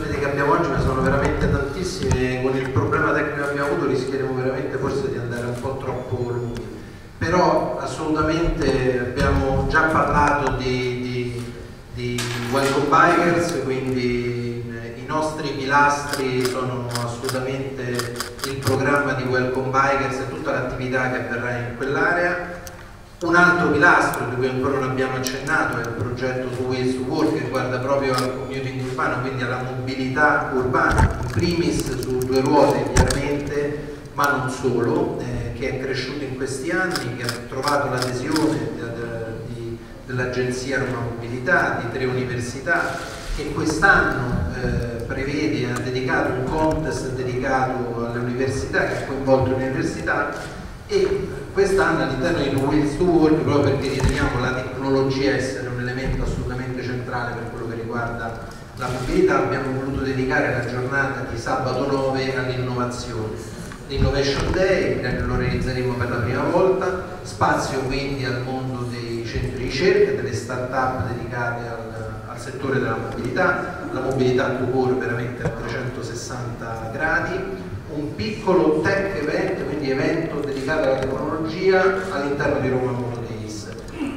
ospiti che abbiamo oggi, ma sono veramente tantissimi, con il problema tecnico che abbiamo avuto rischieremo veramente forse di andare un po' troppo lunghi, però assolutamente abbiamo già parlato di Welcome Bikers, quindi i nostri pilastri sono assolutamente il programma di Welcome Bikers e tutta l'attività che avverrà in quell'area. Un altro pilastro di cui ancora non abbiamo accennato è il progetto Two Wheels to Work, che riguarda proprio al commuting urbano, quindi alla mobilità urbana, in primis su due ruote chiaramente, ma non solo, che è cresciuto in questi anni, che ha trovato l'adesione dell'Agenzia Roma Mobilità, di 3 università, che quest'anno prevede e ha dedicato un contest dedicato alle università, che ha coinvolto le università, e quest'anno all'interno di Two Wheels to Work, proprio perché riteniamo la tecnologia essere un elemento assolutamente centrale per quello che riguarda la mobilità, abbiamo voluto dedicare la giornata di sabato 9 all'innovazione. L'Innovation Day lo realizzeremo per la prima volta, spazio quindi al mondo dei centri di ricerca, delle start-up dedicate al settore della mobilità, la mobilità to go veramente a 360 gradi, un piccolo tech event, quindi evento dedicato alla tecnologia all'interno di Roma Moto Days.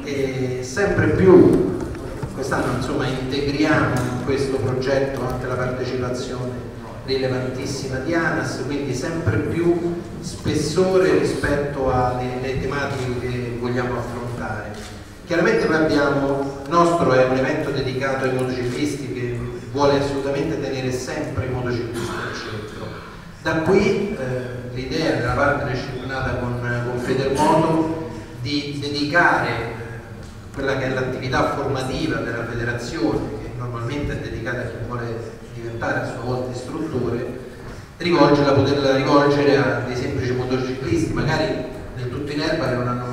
E sempre più quest'anno insomma integriamo in questo progetto anche la partecipazione rilevantissima di ANAS, quindi sempre più spessore rispetto alle tematiche che vogliamo affrontare. Chiaramente noi abbiamo, il nostro è un evento dedicato ai motociclisti che vuole assolutamente tenere sempre i motociclisti al centro. Da qui l'idea della partnership nata con Federmoto di dedicare quella che è l'attività formativa della federazione, che normalmente è dedicata a chi vuole diventare a sua volta istruttore, poterla rivolgere a dei semplici motociclisti, magari del tutto in erba, che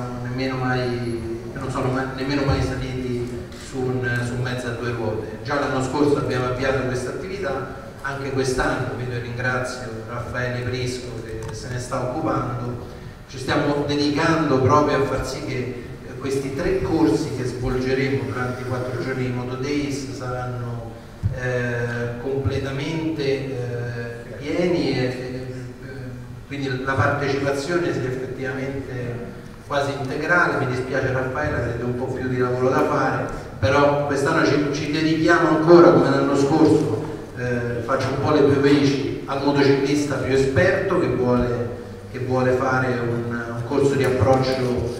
non sono nemmeno mai saliti su un mezzo a 2 ruote. Già l'anno scorso abbiamo avviato questa attività, anche quest'anno, quindi ringrazio Raffaele Prisco che se ne sta occupando, ci stiamo dedicando proprio a far sì che questi 3 corsi che svolgeremo durante i 4 giorni di Moto Days saranno completamente pieni e quindi la partecipazione sia effettivamente quasi integrale. Mi dispiace Raffaele, avete un po' più di lavoro da fare, però quest'anno ci dedichiamo ancora come l'anno scorso, faccio un po' le due veci, al motociclista più esperto che vuole fare un corso di approccio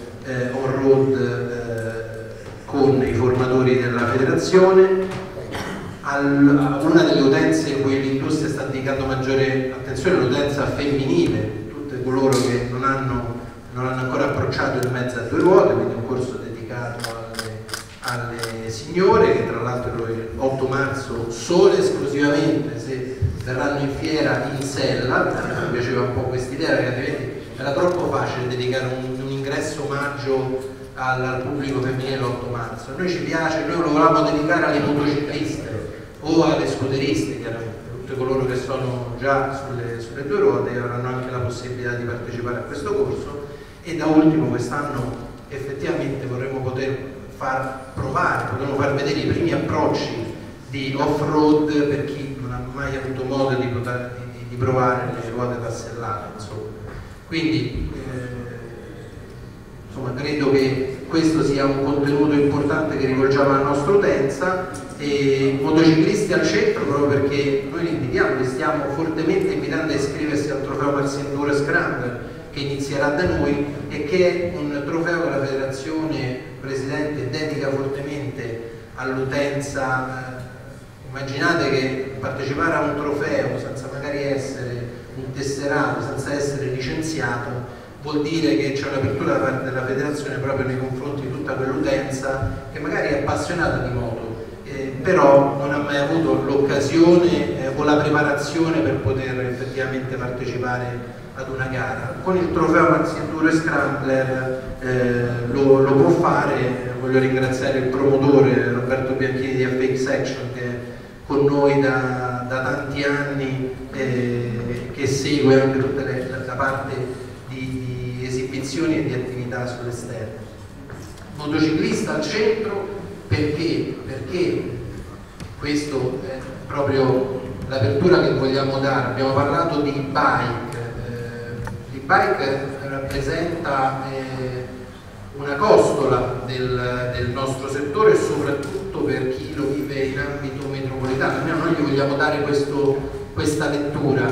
on-road con i formatori della federazione, a una delle utenze a cui l'industria sta dedicando maggiore attenzione, l'utenza femminile, tutte coloro che non hanno ancora approcciato il mezzo a 2 ruote, quindi un corso dedicato alle signore, che tra l'altro il 8 marzo solo esclusivamente se verranno in fiera in sella, mi piaceva un po' quest'idea, perché altrimenti era troppo facile dedicare un ingresso omaggio al pubblico femminile l'8 marzo. A noi ci piace, noi lo volevamo dedicare alle motocicliste o alle scuderiste, chiaramente, tutte coloro che sono già sulle 2 ruote avranno anche la possibilità di partecipare a questo corso. E da ultimo quest'anno effettivamente vorremmo poter potremmo far vedere i primi approcci di off-road per chi non ha mai avuto modo di provare le ruote tassellate, insomma. Quindi insomma, credo che questo sia un contenuto importante che rivolgiamo alla nostra utenza, e motociclisti al centro, proprio perché noi li invitiamo, li stiamo fortemente invitando a iscriversi al trofeo Max Enduro Scrambler che inizierà da noi e che è un trofeo che la federazione presidente dedica fortemente all'utenza. Immaginate che partecipare a un trofeo senza magari essere un tesserato, senza essere licenziato, vuol dire che c'è un'apertura da parte della federazione proprio nei confronti di tutta quell'utenza che magari è appassionata di moto, però non ha mai avuto l'occasione o la preparazione per poter effettivamente partecipare ad una gara. Con il trofeo Max Enduro Scrambler lo può fare. Voglio ringraziare il promotore Roberto Bianchini di FX Action, che è con noi da tanti anni, che segue anche tutta la parte di esibizioni e di attività sull'esterno. Motociclista al centro perché questo è proprio l'apertura che vogliamo dare. Abbiamo parlato di e-bike. L'e-bike rappresenta una costola del nostro settore, e soprattutto per chi lo vive in ambito metropolitano. Noi gli vogliamo dare questa lettura.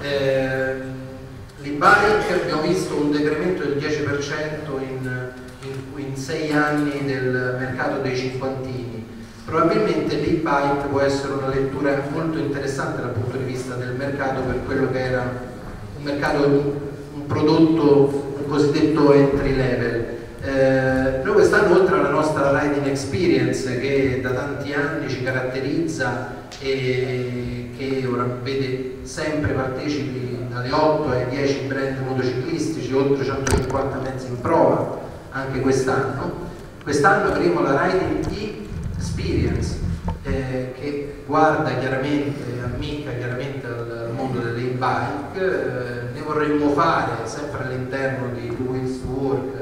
L'e-bike, abbiamo visto un decremento del 10% in 6 anni del mercato dei cinquantini. Probabilmente l'e-bike può essere una lettura molto interessante dal punto di vista del mercato, per quello che era un mercato, un prodotto, un cosiddetto entry level. Noi quest'anno, oltre alla nostra riding experience che da tanti anni ci caratterizza e che ora vede sempre partecipi dalle 8 ai 10 brand motociclistici, oltre 150 mezzi in prova anche quest'anno avremo la riding experience che guarda chiaramente, ammicca chiaramente al mondo delle e-bike. Ne vorremmo fare sempre all'interno di Two Wheels to Work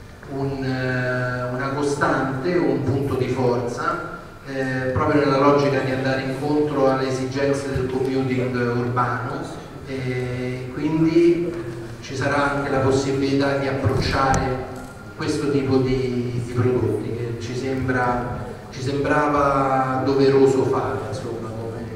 una costante, un punto di forza, proprio nella logica di andare incontro alle esigenze del commuting urbano, quindi ci sarà anche la possibilità di approcciare questo tipo di prodotti che ci sembrava doveroso fare, insomma,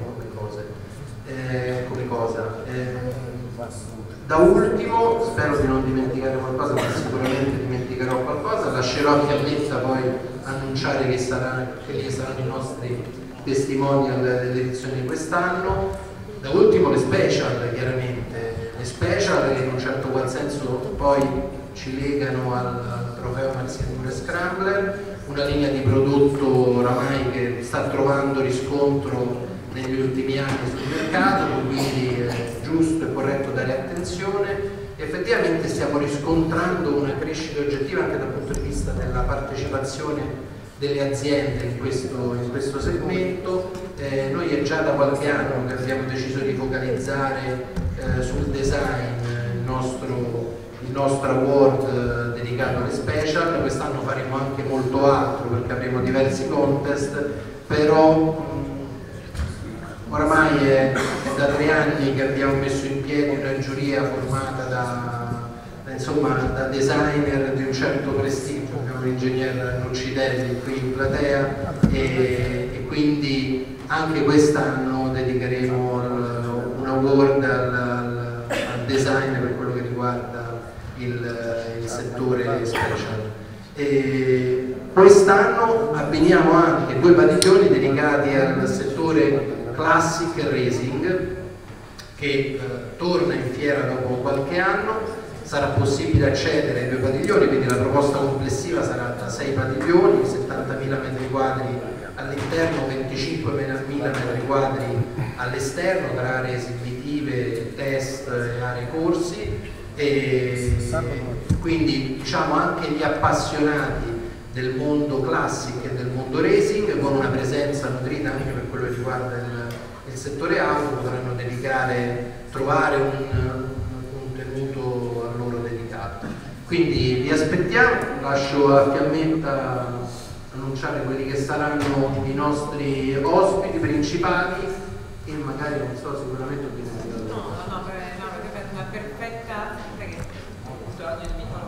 come cosa. Da ultimo, spero di non dimenticare qualcosa, ma sicuramente dimenticherò qualcosa, lascerò a Fiammetta poi annunciare che saranno i nostri testimonial dell'edizione di quest'anno. Da ultimo le special, chiaramente, le special che in un certo qual senso poi ci legano al trofeo Maxi Enduro Scrambler, una linea di prodotto oramai che sta trovando riscontro negli ultimi anni sul mercato, quindi è giusto e corretto dare attenzione. Effettivamente stiamo riscontrando una crescita oggettiva anche dal punto di vista della partecipazione delle aziende in questo segmento. Noi è già da qualche anno che abbiamo deciso di focalizzare sul design il nostro award dedicato alle special. Quest'anno faremo anche molto altro perché avremo diversi contest, però oramai è da 3 anni che abbiamo messo in piedi una giuria formata da designer di un certo prestigio. Abbiamo l'ingegner Nuccidelli qui in platea e quindi anche quest'anno dedicheremo un award al design per quello che riguarda il settore special. Quest'anno abbiniamo anche 2 padiglioni dedicati al settore Classic Racing che torna in fiera dopo qualche anno. Sarà possibile accedere ai 2 padiglioni, quindi la proposta complessiva sarà da 6 padiglioni, 70.000 metri quadri all'interno, 25.000 metri quadri all'esterno, tra aree esibitive, test e aree corsi, e quindi diciamo anche gli appassionati del mondo classic e del mondo racing, con una presenza nutrita anche per quello che riguarda il settore auto, potranno trovare un contenuto a loro dedicato. Quindi vi aspettiamo, lascio a Fiammetta annunciare quelli che saranno i nostri ospiti principali e magari, non so, sicuramente ho dimenticato. No, perché è una perfetta...